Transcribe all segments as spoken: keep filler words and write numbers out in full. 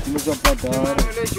Muzabadar.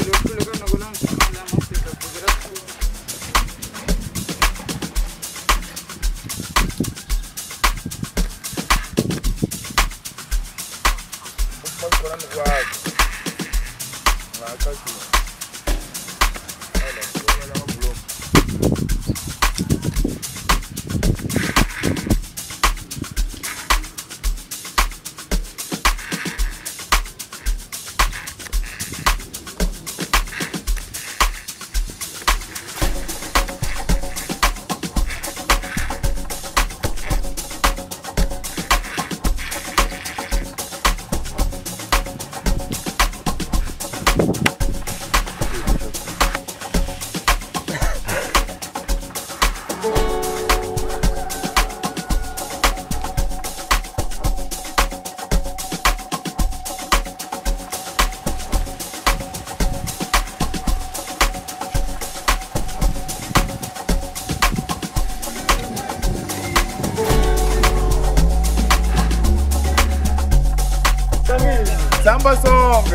Samba song.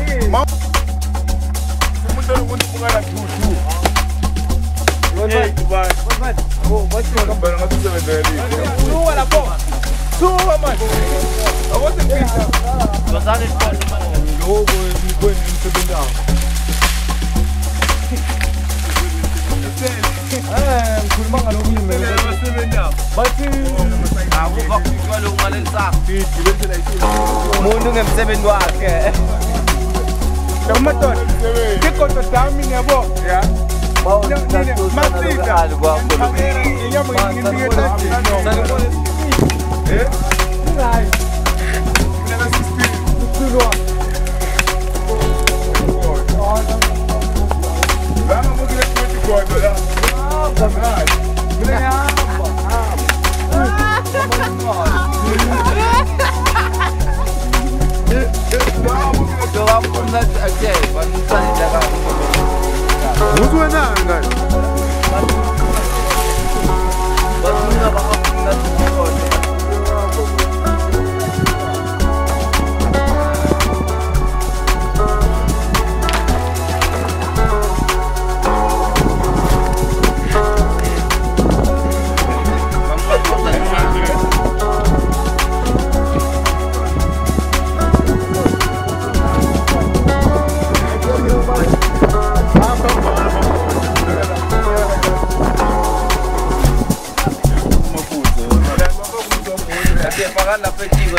Umuntu ukungana two. Hey, Dubai. Oh, what's your number? Ngathi sebenzeli. Suka lapho. Suka manje. Awuthi ngipha. Bazane sport manje. Logo ngikweni umsebenzi wami. Eh, ngikhuluma ngalokho yimele abasebenzi wami. Bathi akuba kuqala ukungalensaka. Bithi bese la isini. Umuntu ngemsebenzi wakhe. Namadoda. Ikhoto dami ngiyabo. Yeah. Mau masika algo kamera inyama ngindike tathi eh ngai nena sisti tulo vama mukile kuti kodo la kamera mina hapa Musuh nak kan? Bagaimana bahagia kita? Pagar la pechigo.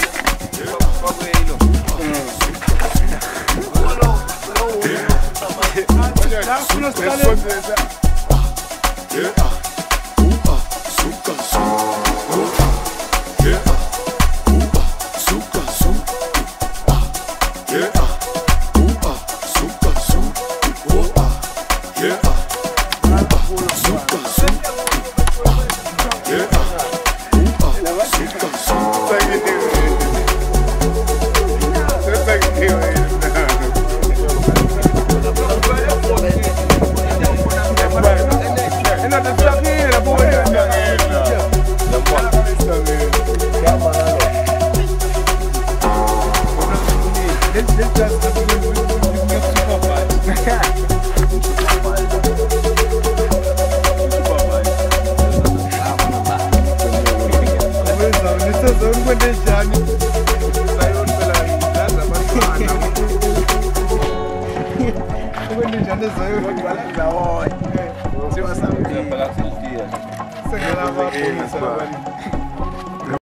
Senhora,